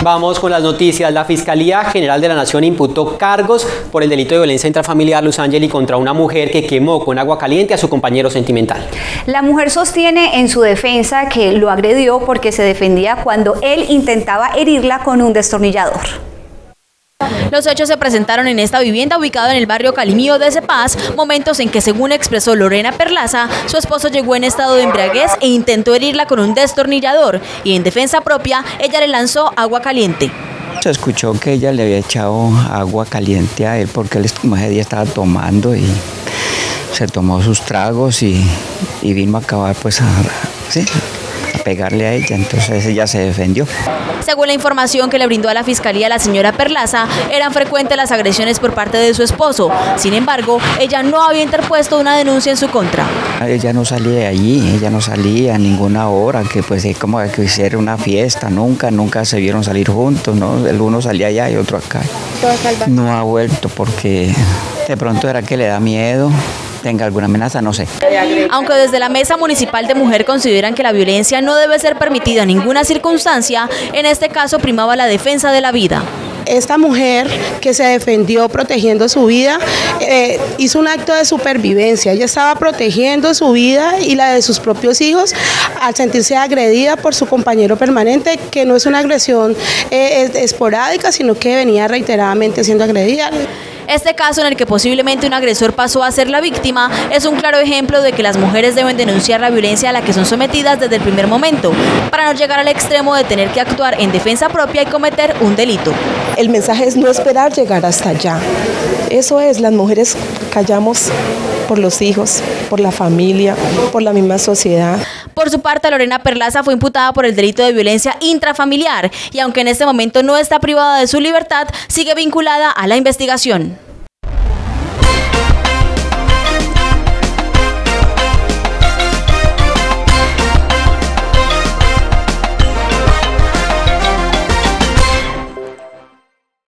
Vamos con las noticias. La Fiscalía General de la Nación imputó cargos por el delito de violencia intrafamiliar, Luz Ángel, contra una mujer que quemó con agua caliente a su compañero sentimental. La mujer sostiene en su defensa que lo agredió porque se defendía cuando él intentaba herirla con un destornillador. Los hechos se presentaron en esta vivienda ubicada en el barrio Calimío de Cepaz, momentos en que, según expresó Lorena Perlaza, su esposo llegó en estado de embriaguez e intentó herirla con un destornillador y en defensa propia ella le lanzó agua caliente. Se escuchó que ella le había echado agua caliente a él porque él ese día estaba tomando y se tomó sus tragos y vino a acabar pues a pegarle a ella, entonces ella se defendió. Según la información que le brindó a la Fiscalía la señora Perlaza, eran frecuentes las agresiones por parte de su esposo. Sin embargo, ella no había interpuesto una denuncia en su contra. Ella no salía de allí, ella no salía a ninguna hora, que pues como que hiciera una fiesta, nunca se vieron salir juntos, ¿no? El uno salía allá y otro acá. No ha vuelto porque de pronto era que le da miedo, tenga alguna amenaza, no sé. Aunque desde la Mesa Municipal de Mujer consideran que la violencia no debe ser permitida en ninguna circunstancia, en este caso primaba la defensa de la vida. Esta mujer que se defendió protegiendo su vida hizo un acto de supervivencia. Ella estaba protegiendo su vida y la de sus propios hijos al sentirse agredida por su compañero permanente, que no es una agresión esporádica, sino que venía reiteradamente siendo agredida. Este caso, en el que posiblemente un agresor pasó a ser la víctima, es un claro ejemplo de que las mujeres deben denunciar la violencia a la que son sometidas desde el primer momento, para no llegar al extremo de tener que actuar en defensa propia y cometer un delito. El mensaje es no esperar llegar hasta allá. Eso es, las mujeres callamos por los hijos, por la familia, por la misma sociedad. Por su parte, Lorena Perlaza fue imputada por el delito de violencia intrafamiliar y aunque en este momento no está privada de su libertad, sigue vinculada a la investigación.